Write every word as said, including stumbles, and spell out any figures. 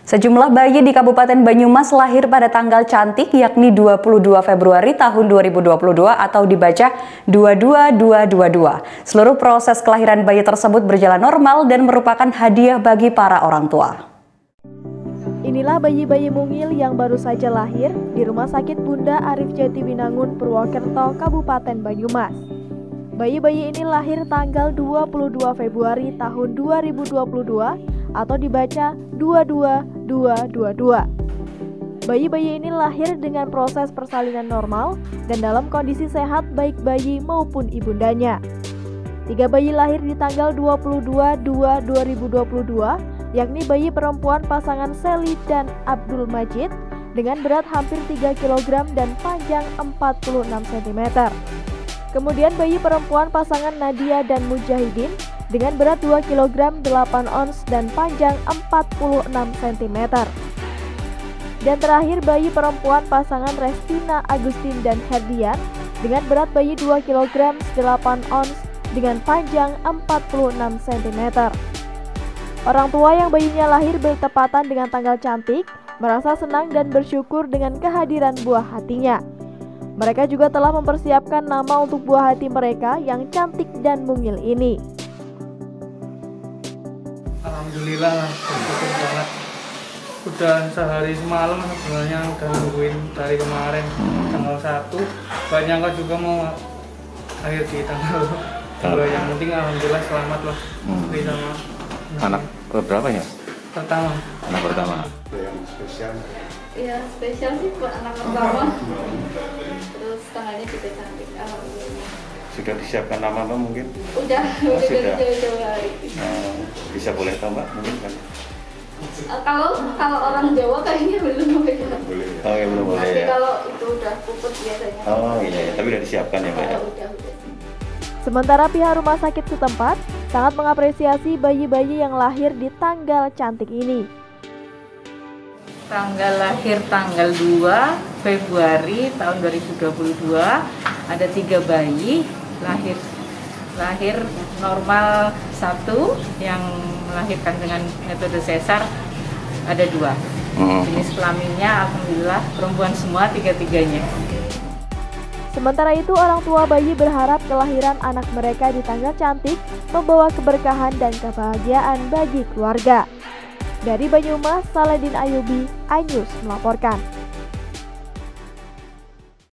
Sejumlah bayi di Kabupaten Banyumas lahir pada tanggal cantik yakni dua puluh dua Februari tahun dua ribu dua puluh dua atau dibaca dua dua dua dua dua. Seluruh proses kelahiran bayi tersebut berjalan normal dan merupakan hadiah bagi para orang tua. Inilah bayi-bayi mungil yang baru saja lahir di Rumah Sakit Bunda Arif Jatiwinangun, Purwokerto, Kabupaten Banyumas. Bayi-bayi ini lahir tanggal dua puluh dua Februari tahun dua ribu dua puluh dua atau dibaca dua dua dua dua dua. Bayi-bayi ini lahir dengan proses persalinan normal dan dalam kondisi sehat baik bayi maupun ibundanya. Tiga bayi lahir di tanggal dua puluh dua Februari dua ribu dua puluh dua, yakni bayi perempuan pasangan Sally dan Abdul Majid dengan berat hampir tiga kilogram dan panjang empat puluh enam sentimeter. Kemudian bayi perempuan pasangan Nadia dan Mujahidin dengan berat dua kilogram delapan ons dan panjang empat puluh enam sentimeter. Dan terakhir bayi perempuan pasangan Restina Agustin dan Herdian dengan berat bayi dua kilogram delapan ons dengan panjang empat puluh enam sentimeter. Orang tua yang bayinya lahir bertepatan dengan tanggal cantik merasa senang dan bersyukur dengan kehadiran buah hatinya. Mereka juga telah mempersiapkan nama untuk buah hati mereka yang cantik dan mungil ini. Alhamdulillah, bersyukur banget. Udah sehari semalam sebenarnya udah nungguin dari kemarin tanggal satu. Gak nyangka juga mau akhir di tanggal dua. Yang penting alhamdulillah selamat lah. Hmm. Sama anak berapa ya? Pertama. Anak pertama. Yang spesial? Iya spesial sih buat anak pertama. Terus tangannya juga cantik, alhamdulillah. Sudah disiapkan nama Mbak mungkin? Udah, oh, udah sudah jauh-jauh hari. Uh, bisa boleh tahu Mbak mungkin kan? Uh, kalau kalau orang Jawa kayaknya belum boleh. Boleh. Oh ya belum boleh. Tapi ya. kalau itu udah puput biasanya. Oh iya, ya. Tapi udah disiapkan ya Mbak ya? Uh, udah, udah. Sementara pihak rumah sakit setempat sangat mengapresiasi bayi-bayi yang lahir di tanggal cantik ini. Tanggal lahir tanggal dua Februari tahun dua ribu dua puluh dua, ada tiga bayi lahir lahir normal satu, yang melahirkan dengan metode sesar ada dua. Jenis kelaminnya alhamdulillah perempuan semua tiga-tiganya. Sementara itu orang tua bayi berharap kelahiran anak mereka di tanggal cantik membawa keberkahan dan kebahagiaan bagi keluarga. Dari Banyumas, Saladin Ayubi, iNews melaporkan.